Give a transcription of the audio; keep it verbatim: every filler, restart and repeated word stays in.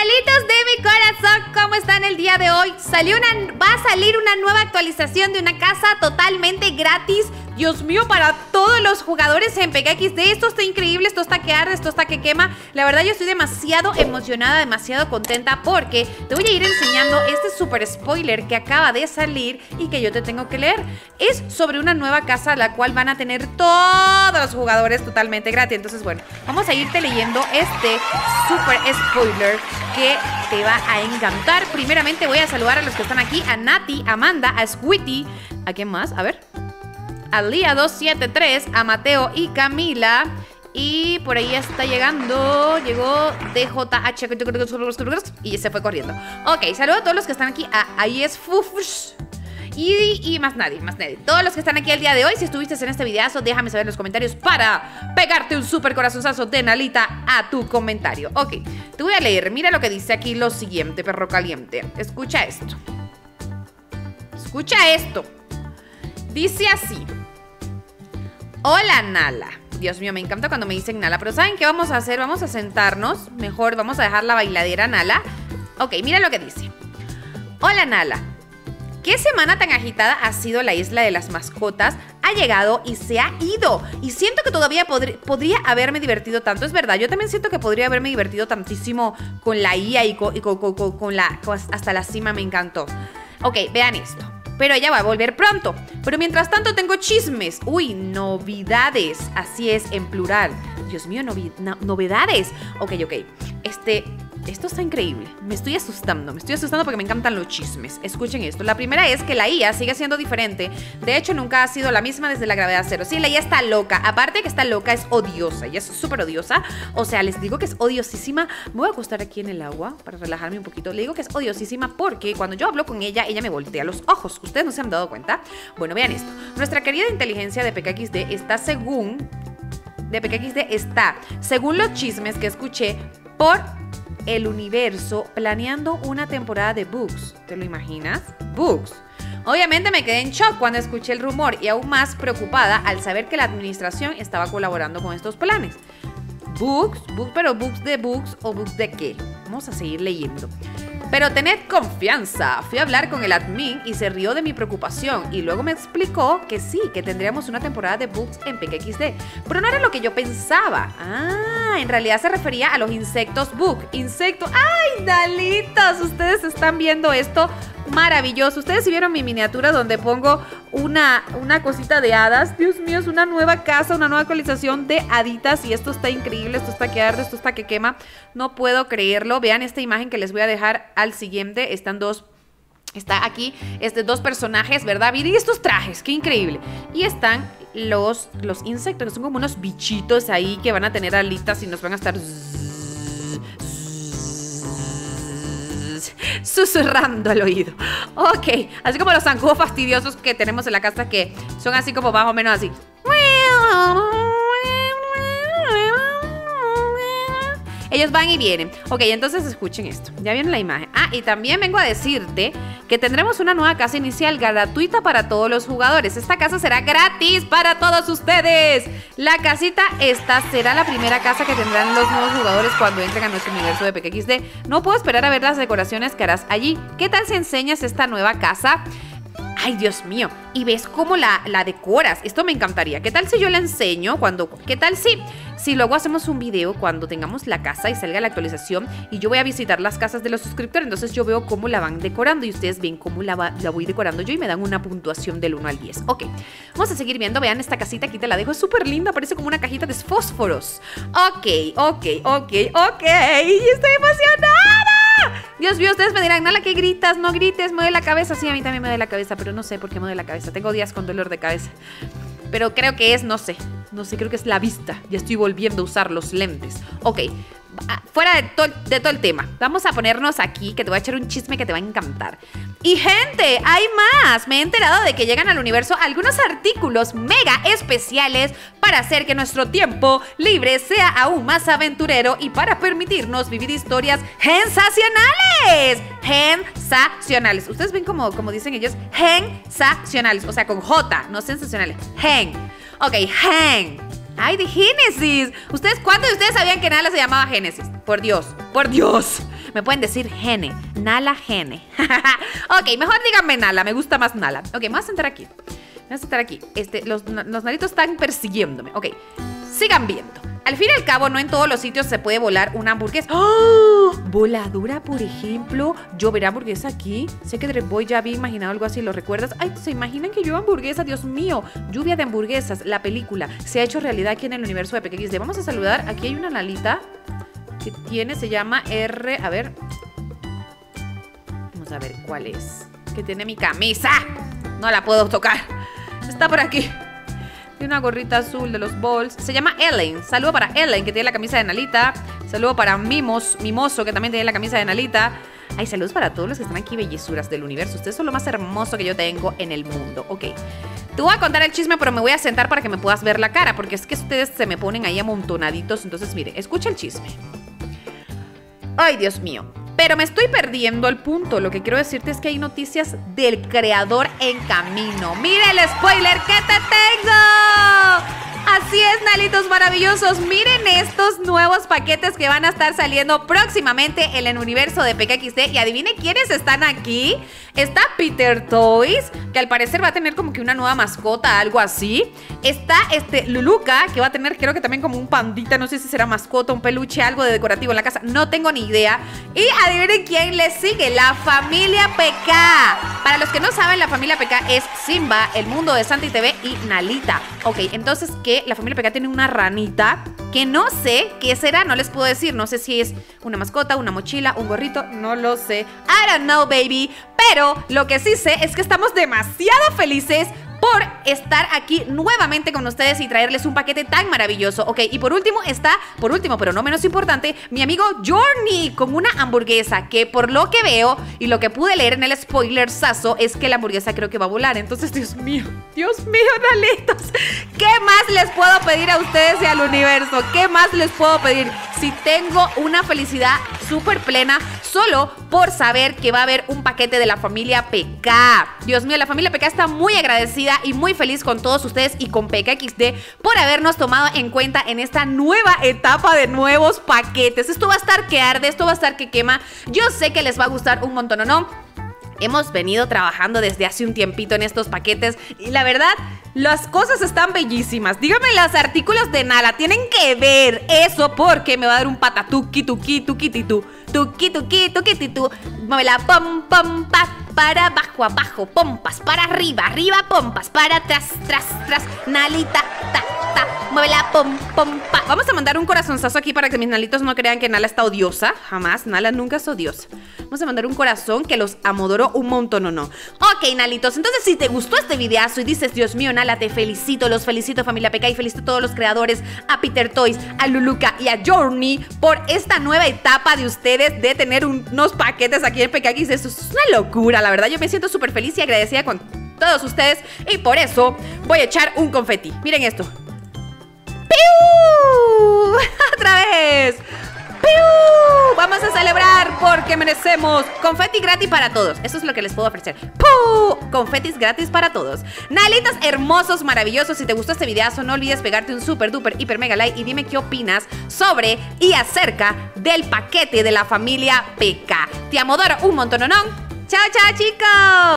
Carnalitos de mi corazón, ¿cómo están el día de hoy? Salió una, va a salir una nueva actualización de una casa totalmente gratis. Dios mío, para todos los jugadores en P K X D. Esto está increíble, esto está que arde, esto está que quema. La verdad yo estoy demasiado emocionada, demasiado contenta porque te voy a ir enseñando este super spoiler que acaba de salir y que yo te tengo que leer. Es sobre una nueva casa la cual van a tener todos los jugadores totalmente gratis. Entonces bueno, vamos a irte leyendo este super spoiler que te va a encantar. Primeramente voy a saludar a los que están aquí, a Nati, a Amanda, a Squitty. ¿A quién más? A ver. A Lía dos siete tres, a Mateo y Camila. Y por ahí está llegando. Llegó D J H y se fue corriendo. Ok, saludo a todos los que están aquí. A Ahí es Fufus. Y, y más nadie, más nadie. Todos los que están aquí el día de hoy, si estuviste en este videazo, déjame saber en los comentarios para pegarte un super corazonzazo de Nalita a tu comentario. Ok, te voy a leer. Mira lo que dice aquí lo siguiente, perro caliente. Escucha esto. Escucha esto. Dice así. Hola, Nala. Dios mío, me encanta cuando me dicen Nala. Pero ¿saben qué vamos a hacer? Vamos a sentarnos. Mejor vamos a dejar la bailadera Nala. Ok, mira lo que dice. Hola, Nala. ¿Qué semana tan agitada ha sido la isla de las mascotas? Ha llegado y se ha ido. Y siento que todavía podr podría haberme divertido tanto. Es verdad, yo también siento que podría haberme divertido tantísimo con la I A y con, y con, con, con, con la... Con hasta la cima me encantó. Ok, vean esto. Pero ella va a volver pronto. Pero mientras tanto tengo chismes. Uy, novedades. Así es, en plural. Dios mío, novi no novedades. Ok, ok. Este... Esto está increíble. Me estoy asustando. Me estoy asustando porque me encantan los chismes. Escuchen esto. La primera es que la I A sigue siendo diferente. De hecho, nunca ha sido la misma desde la gravedad cero. Sí, la I A está loca. Aparte de que está loca, es odiosa. Ella es súper odiosa. O sea, les digo que es odiosísima. Me voy a acostar aquí en el agua para relajarme un poquito. Le digo que es odiosísima porque cuando yo hablo con ella, ella me voltea los ojos. ¿Ustedes no se han dado cuenta? Bueno, vean esto. Nuestra querida inteligencia de P K X D está según... De P K X D está, según los chismes que escuché, por... el universo planeando una temporada de Bugs. ¿Te lo imaginas? Bugs. Obviamente me quedé en shock cuando escuché el rumor y aún más preocupada al saber que la administración estaba colaborando con estos planes. Bugs, bugs, pero bugs de bugs o bugs de qué. Vamos a seguir leyendo. Pero tened confianza. Fui a hablar con el admin y se rió de mi preocupación y luego me explicó que sí, que tendríamos una temporada de bugs en P K X D. Pero no era lo que yo pensaba. Ah, en realidad se refería a los insectos bug. Insectos. ¡Ay, Dalitas! Ustedes están viendo esto maravilloso. Ustedes vieron mi miniatura donde pongo una, una cosita de hadas. Dios mío, es una nueva casa, una nueva actualización de haditas y esto está increíble, esto está que arde, esto está que quema. No puedo creerlo. Vean esta imagen que les voy a dejar al siguiente. Están dos... Está aquí este, dos personajes, ¿verdad? Miren estos trajes, qué increíble. Y están los, los insectos, que son como unos bichitos ahí que van a tener alitas y nos van a estar... susurrando al oído. Ok, así como los zancudos fastidiosos que tenemos en la casa, que son así como más o menos así. Ellos van y vienen. Ok, entonces escuchen esto. Ya vieron la imagen. Ah, y también vengo a decirte que tendremos una nueva casa inicial gratuita para todos los jugadores. Esta casa será gratis para todos ustedes. La casita esta será la primera casa que tendrán los nuevos jugadores cuando entren a nuestro universo de P K X D. No puedo esperar a ver las decoraciones que harás allí. ¿Qué tal si enseñas esta nueva casa? Ay, Dios mío. Y ves cómo la, la decoras. Esto me encantaría. ¿Qué tal si yo la enseño cuando... ¿Qué tal si... Si luego hacemos un video cuando tengamos la casa y salga la actualización y yo voy a visitar las casas de los suscriptores? Entonces yo veo cómo la van decorando y ustedes ven cómo la, va, la voy decorando yo y me dan una puntuación del uno al diez. Ok, vamos a seguir viendo. Vean esta casita, aquí te la dejo. Es súper linda, parece como una cajita de fósforos. Ok, ok, ok, ok. ¡Estoy emocionada! Dios mío, ustedes me dirán, Nala, ¿qué gritas? No grites, me duele la cabeza. Sí, a mí también me duele la cabeza, pero no sé por qué me duele la cabeza. Tengo días con dolor de cabeza. Pero creo que es, no sé, no sé, creo que es la vista. Ya estoy volviendo a usar los lentes. Ok, fuera de, to de todo el tema, vamos a ponernos aquí, que te voy a echar un chisme que te va a encantar. Y gente, hay más. Me he enterado de que llegan al universo algunos artículos mega especiales para hacer que nuestro tiempo libre sea aún más aventurero y para permitirnos vivir historias sensacionales. Sensacionales. Ustedes ven como, como dicen ellos, sensacionales, o sea, con J, no sensacionales. Gen. Ok, gen. ¡Ay, de Génesis! ¿Ustedes, cuántos de ustedes sabían que Nala se llamaba Génesis? Por Dios, por Dios. Me pueden decir Gene, Nala Gene. Ok, mejor díganme Nala, me gusta más Nala. Ok, me voy a sentar aquí. Me voy a sentar aquí. Este, los, los nalitos están persiguiéndome. Ok, sigan viendo. Al fin y al cabo, no en todos los sitios se puede volar una hamburguesa. ¡Oh! Voladura, por ejemplo. Yo veré hamburguesa aquí. Sé que Dread Boy ya había imaginado algo así, ¿lo recuerdas? Ay, ¿se imaginan que yo hamburguesa? Dios mío. Lluvia de hamburguesas, la película se ha hecho realidad aquí en el universo de P K X D. Vamos a saludar. Aquí hay una Nalita que tiene, se llama R. A ver. Vamos a ver cuál es. Que tiene mi camisa. No la puedo tocar. Está por aquí. Tiene una gorrita azul de los Balls. Se llama Ellen. Saludo para Ellen, que tiene la camisa de Nalita. Saludo para Mimos, Mimoso, que también tiene la camisa de Nalita. Ay, saludos para todos los que están aquí, bellezuras del universo. Ustedes son lo más hermoso que yo tengo en el mundo. Ok. Te voy a contar el chisme, pero me voy a sentar para que me puedas ver la cara, porque es que ustedes se me ponen ahí amontonaditos. Entonces, mire, escucha el chisme. Ay, Dios mío. Pero me estoy perdiendo el punto. Lo que quiero decirte es que hay noticias del creador en camino. ¡Mira el spoiler que te tengo! Así es, Nalitos maravillosos. Miren estos nuevos paquetes que van a estar saliendo próximamente en el universo de P K X D. Y adivinen quiénes están aquí. Está Peter Toys, que al parecer va a tener como que una nueva mascota, algo así. Está este Luluca, que va a tener creo que también como un pandita. No sé si será mascota, un peluche, algo de decorativo en la casa. No tengo ni idea. Y adivinen quién le sigue. La familia P K. Para los que no saben, la familia P K es Simba, El Mundo de Santi T V y Nalita. Ok, entonces que la familia P K tiene una ranita que no sé qué será, no les puedo decir. No sé si es una mascota, una mochila, un gorrito, no lo sé. I don't know, baby. Pero lo que sí sé es que estamos demasiado felices por estar aquí nuevamente con ustedes y traerles un paquete tan maravilloso. Ok, y por último está, por último, pero no menos importante, mi amigo Journey con una hamburguesa que por lo que veo y lo que pude leer en el spoiler sazo es que la hamburguesa creo que va a volar. Entonces, Dios mío, Dios mío, Nalitos, ¿qué más les puedo pedir a ustedes y al universo? ¿Qué más les puedo pedir? Si tengo una felicidad súper plena solo por saber que va a haber un paquete de la familia P K. Dios mío, la familia P K está muy agradecida y muy feliz con todos ustedes y con P K X D por habernos tomado en cuenta en esta nueva etapa de nuevos paquetes. Esto va a estar que arde, esto va a estar que quema. Yo sé que les va a gustar un montón, ¿o no? Hemos venido trabajando desde hace un tiempito en estos paquetes y la verdad, las cosas están bellísimas. Díganme los artículos de Nala, tienen que ver eso porque me va a dar un patatuki, tuki, tuki, titu, tuki, tuki, tuki, titu. Mueve la pom, pom, pa, para abajo, abajo, pompas, para arriba, arriba, pompas, para atrás, tras, tras, Nalita, ta, ta, mueve la pom, pom, pa. Vamos a mandar un corazonzazo aquí para que mis nalitos no crean que Nala está odiosa. Jamás, Nala nunca es odiosa. Vamos a mandar un corazón que los amodoro un montón, ¿o no? Ok, Nalitos, entonces si te gustó este videazo y dices, Dios mío, Nala, te felicito, los felicito, familia P K, y felicito a todos los creadores, a Peter Toys, a Luluca y a Journey por esta nueva etapa de ustedes de tener un, unos paquetes aquí en P K X. Esto es una locura, la verdad. Yo me siento súper feliz y agradecida con todos ustedes y por eso voy a echar un confeti. Miren esto. ¡Piu! ¡Otra vez! ¡Piu! Vamos a celebrar porque merecemos confeti gratis para todos. Eso es lo que les puedo ofrecer. ¡Piu! Confetis gratis para todos. Nalitas hermosos, maravillosos. Si te gustó este videazo, no olvides pegarte un super duper hiper mega like y dime qué opinas sobre y acerca del paquete de la familia P K. Te amodoro un montón, ¿o no? ¡Chao, chao, chicos!